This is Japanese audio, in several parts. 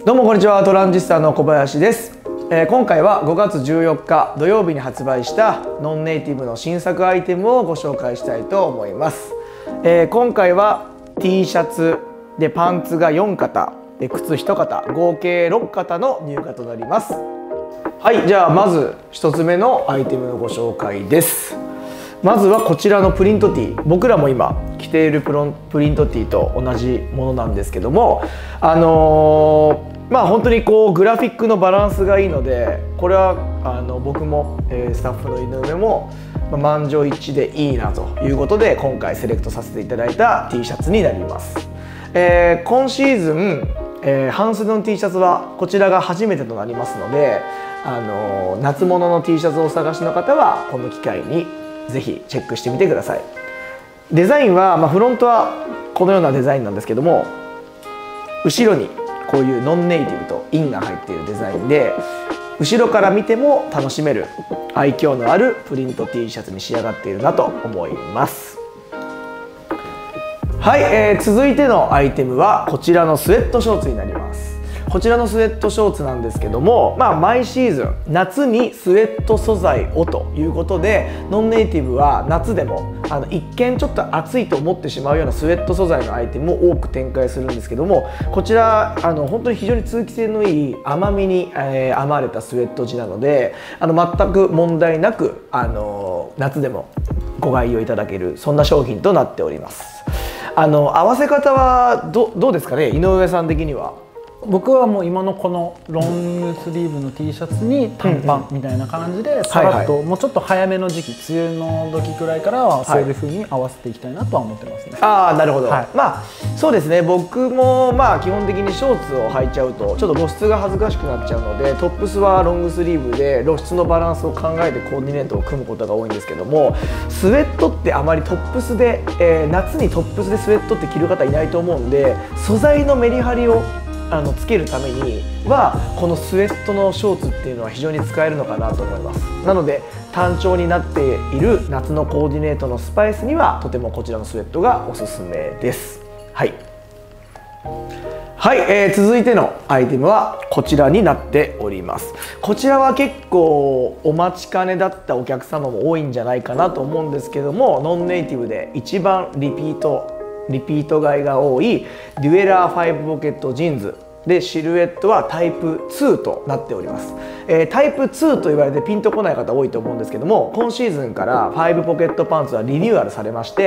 どうもこんにちは、トランジスタの小林です。今回は5月14日土曜日に発売したノンネイティブの新作アイテムをご紹介したいと思います。今回は T シャツでパンツが4型で靴1型合計6型の入荷となります。はい、じゃあまず1つ目のアイテムのご紹介です。まずはこちらのプリントティー、僕らも今着ているプリントティーと同じものなんですけども、本当にこうグラフィックのバランスがいいので、これは僕も、スタッフの井上も、満場一致でいいなということで今回セレクトさせていただいた T シャツになります。今シーズン、半袖の T シャツはこちらが初めてとなりますので、夏物の T シャツをお探しの方はこの機会にぜひチェックしてみてください。デザインは、フロントはこのようなデザインなんですけども、後ろにこういうノンネイティブとインが入っているデザインで、後ろから見ても楽しめる愛嬌のあるプリント T シャツに仕上がっているなと思います。はい、続いてのアイテムはこちらのスウェットショーツになります。こちらのスウェットショーツなんですけども、毎シーズン夏にスウェット素材をということで、ノンネイティブは夏でも一見ちょっと暑いと思ってしまうようなスウェット素材のアイテムを多く展開するんですけども、こちら本当に非常に通気性のいい甘みに、編まれたスウェット地なので、全く問題なく夏でもご愛用いただける、そんな商品となっております。合わせ方はどうですかね、井上さん的には。 僕はもう今のこのロングスリーブの T シャツに短パンみたいな感じでさらっともうちょっと早めの時期、梅雨の時くらいからはそういう風に合わせていきたいなとは思ってますね。 ああ、なるほど。そうですね、僕も基本的にショーツを履いちゃうとちょっと露出が恥ずかしくなっちゃうので、トップスはロングスリーブで露出のバランスを考えてコーディネートを組むことが多いんですけども、スウェットってあまりトップスで、夏にトップスでスウェットって着る方いないと思うんで、素材のメリハリをつけるためにはこのスウェットのショーツっていうのは非常に使えるのかなと思います。なので単調になっている夏のコーディネートのスパイスにはとてもこちらのスウェットがおすすめです。はい、続いてのアイテムはこちらになっております。こちらは結構お待ちかねだったお客様も多いんじゃないかなと思うんですけども、ノンネイティブで一番リピート買いが多いデュエラー5ポケットジーンズで、シルエットはタイプ2となっております。タイプ2と言われてピンとこない方多いと思うんですけども、今シーズンから5ポケットパンツはリニューアルされまして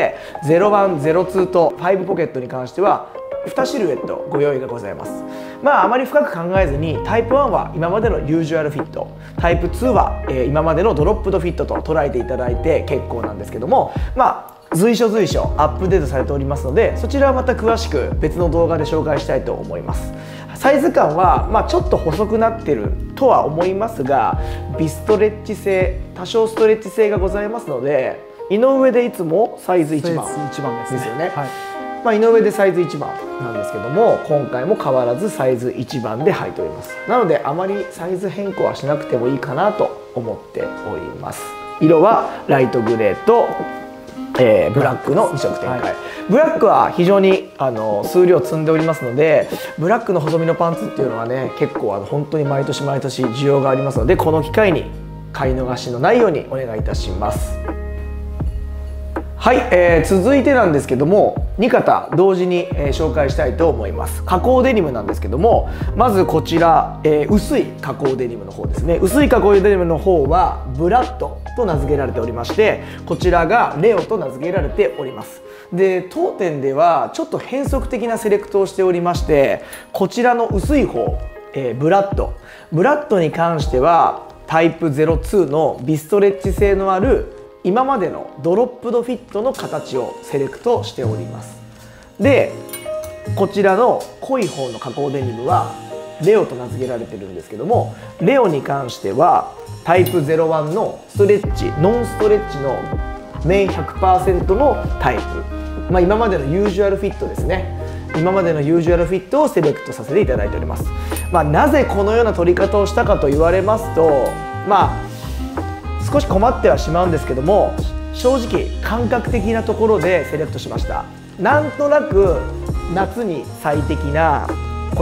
、01、02と5ポケットに関しては2シルエットご用意がございます。あまり深く考えずに、タイプ1は今までのユージュアルフィット、タイプ2は今までのドロップドフィットと捉えていただいて結構なんですけども、随所アップデートされておりますので、そちらはまた詳しく別の動画で紹介したいと思います。サイズ感はちょっと細くなってるとは思いますが、ビストレッチ性、多少ストレッチ性がございますので、井上でいつもサイズ1番ですよね。井上でサイズ1番なんですけども、今回も変わらずサイズ1番で履いております。なのであまりサイズ変更はしなくてもいいかなと思っております。色はライトグレーとブラックの2色展開。ブラックは非常に数量積んでおりますので、ブラックの細身のパンツっていうのはね、結構本当に毎年需要がありますので、この機会に買い逃しのないようにお願いいたします。はい、続いてなんですけども、2型同時に、紹介したいと思います。加工デニムなんですけども、まずこちら、薄い加工デニムの方ですね。薄い加工デニムの方はブラッドと名付けられておりまして、こちらがレオと名付けられております。で、当店ではちょっと変則的なセレクトをしておりまして、こちらの薄い方、ブラッドに関してはタイプ02のビストレッチ性のある今までのドロップドフィットの形をセレクトしております。で、こちらの濃い方の加工デニムはレオと名付けられてるんですけども、レオに関してはタイプ01のストレッチ、ノンストレッチの綿 100% のタイプ、今までのユージュアルフィットですね。今までのユージュアルフィットをセレクトさせていただいております。なぜこのような取り方をしたかと言われますと、少し困ってはしまうんですけども、正直感覚的なところでセレクトしました。なんとなく夏に最適なこの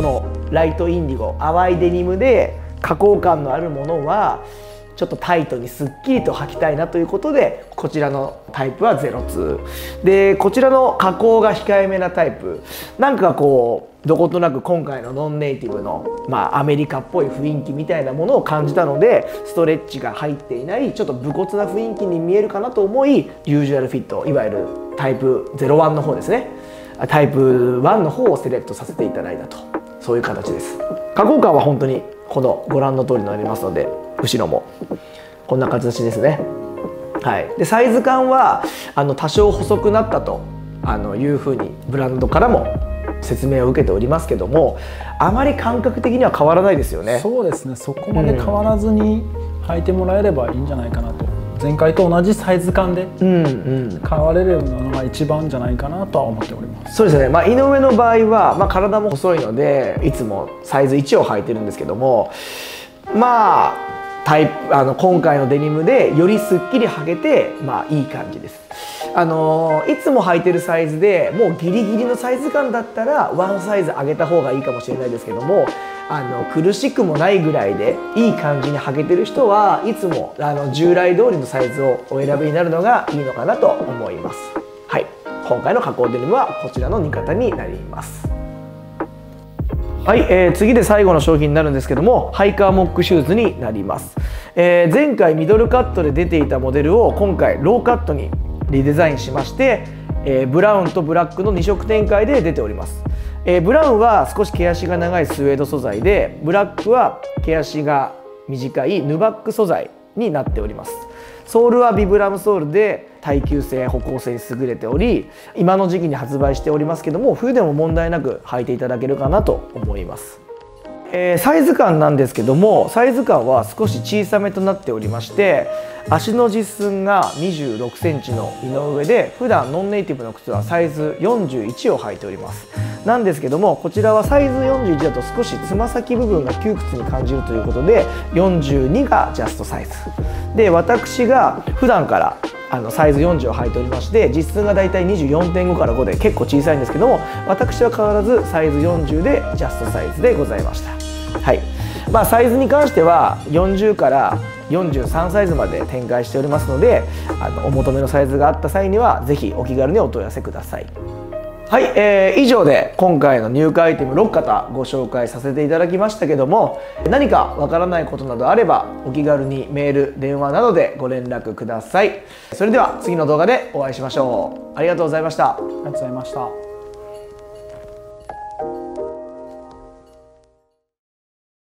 ライトインディゴ、淡いデニムで加工感のあるものはちょっとタイトにすっきりと履きたいなということで、こちらのタイプは02で、こちらの加工が控えめなタイプ、なんかこうどことなく今回のノンネイティブの、アメリカっぽい雰囲気みたいなものを感じたので、ストレッチが入っていないちょっと武骨な雰囲気に見えるかなと思い、ユージュアルフィット、いわゆるタイプ01の方ですね、タイプ1の方をセレクトさせていただいたと、そういう形です。加工感は本当にこのご覧の通りになりますので、後ろもこんな形ですね。はい、でサイズ感は多少細くなったというふうにブランドからも説明を受けておりますけども、あまり感覚的には変わらないですよね。 そうですね、そこまで変わらずに履いてもらえればいいんじゃないかなと、前回と同じサイズ感で買われるのが一番じゃないかなとは思っております。 そうですね、井上の場合は、体も細いのでいつもサイズ1を履いてるんですけども、今回のデニムでよりすっきり履けて、いい感じです。いつも履いてるサイズでもうギリギリのサイズ感だったらワンサイズ上げた方がいいかもしれないですけども、苦しくもないぐらいでいい感じに履けてる人はいつも従来通りのサイズをお選びになるのがいいのかなと思います。はい、今回の加工デニムはこちらの2型になります。はい、次で最後の商品になるんですけども、ハイカーモックシューズになります。前回ミドルカットで出ていたモデルを今回ローカットにリデザインしまして、ブラウンとブラックの2色展開で出ております。ブラウンは少し毛足が長いスウェード素材で、ブラックは毛足が短いヌバック素材になっております。ソールはビブラムソールで耐久性歩行性に優れており、今の時期に発売しておりますけども、冬でも問題なく履いていただけるかなと思います。サイズ感なんですけども、サイズ感は少し小さめとなっておりまして、足の実寸が26センチの井上で、普段ノンネイティブの靴はサイズ41を履いております。なんですけども、こちらはサイズ41だと少しつま先部分が窮屈に感じるということで、42がジャストサイズで、私が普段からサイズ40を履いておりまして、実寸がだいたい 24.5 から5で結構小さいんですけども、私は変わらずサイズ40でジャストサイズでございました。はい、サイズに関しては40から43サイズまで展開しておりますので、お求めのサイズがあった際には是非お気軽にお問い合わせください。はい、以上で今回の入荷アイテム6型ご紹介させていただきましたけども、何かわからないことなどあればお気軽にメール、電話などでご連絡ください。それでは次の動画でお会いしましょう。ありがとうございました。 ありがとうございました。